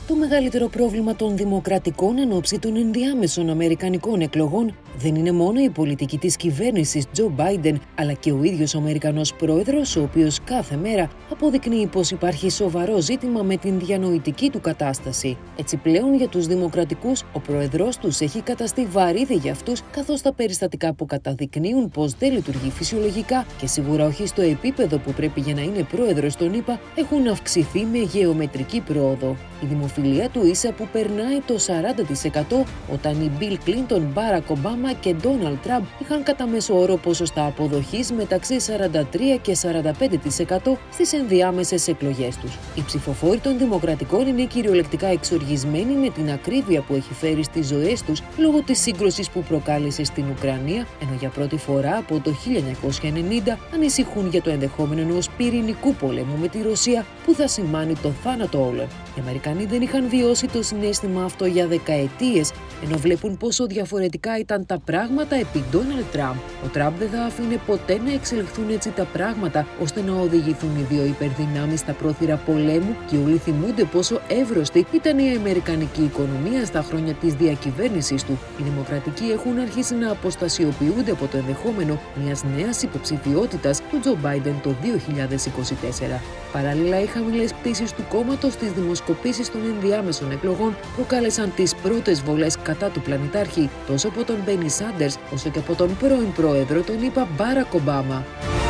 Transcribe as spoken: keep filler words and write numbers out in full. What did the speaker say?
Το μεγαλύτερο πρόβλημα των Δημοκρατικών εν ώψη των ενδιάμεσων Αμερικανικών εκλογών δεν είναι μόνο η πολιτική της κυβέρνησης Τζο Μπάιντεν, αλλά και ο ίδιος ο Αμερικανός πρόεδρος, ο οποίος κάθε μέρα αποδεικνύει πως υπάρχει σοβαρό ζήτημα με την διανοητική του κατάσταση. Έτσι, πλέον για τους Δημοκρατικούς, ο πρόεδρος τους έχει καταστεί βαρύδι για αυτούς, καθώς τα περιστατικά που καταδεικνύουν πως δεν λειτουργεί φυσιολογικά και σίγουρα όχι στο επίπεδο που πρέπει για να είναι πρόεδρος των ΗΠΑ έχουν αυξηθεί με γεωμετρική πρόοδο. Η δημοφιλία του ίσα που περνάει το σαράντα τοις εκατό όταν οι Μπιλ Κλίντον, Μπάρακ Ομπάμα και Ντόναλντ Τραμπ είχαν κατά μέσο όρο ποσοστά αποδοχής μεταξύ σαράντα τρία και σαράντα πέντε τοις εκατό στις ενδιάμεσες εκλογές τους. Οι ψηφοφόροι των Δημοκρατικών είναι κυριολεκτικά εξοργισμένοι με την ακρίβεια που έχει φέρει στις ζωές τους λόγω της σύγκρουσης που προκάλεσε στην Ουκρανία, ενώ για πρώτη φορά από το χίλια εννιακόσια ενενήντα ανησυχούν για το ενδεχόμενο ενός πυρηνικού πολέμου με τη Ρωσία που θα σημάνει το θάνατο όλων. Οι Αμερικανοί δεν είχαν βιώσει το συναίσθημα αυτό για δεκαετίες, ενώ βλέπουν πόσο διαφορετικά ήταν τα πράγματα επί Ντόναλντ Τραμπ. Ο Τραμπ δεν θα αφήνε ποτέ να εξελιχθούν έτσι τα πράγματα, ώστε να οδηγηθούν οι δύο υπερδυνάμεις στα πρόθυρα πολέμου και όλοι θυμούνται πόσο εύρωστη ήταν η αμερικανική οικονομία στα χρόνια της διακυβέρνησης του. Οι Δημοκρατικοί έχουν αρχίσει να αποστασιοποιούνται από το ενδεχόμενο μιας νέας υποψηφιότητας του Τζο Μπάιντεν το δύο χιλιάδες είκοσι τέσσερα. Παράλληλα, οι χαμηλές πτήσεις του κόμματος στις δημοσκοπήσεις των ενδιάμεσων εκλογών προκάλεσαν τις πρώτες βολές κατά του πλανητάρχη τόσο από τον Μπέρνι Σάντερς όσο και από τον πρώην πρόεδρο των ΗΠΑ Μπάρακ Ομπάμα.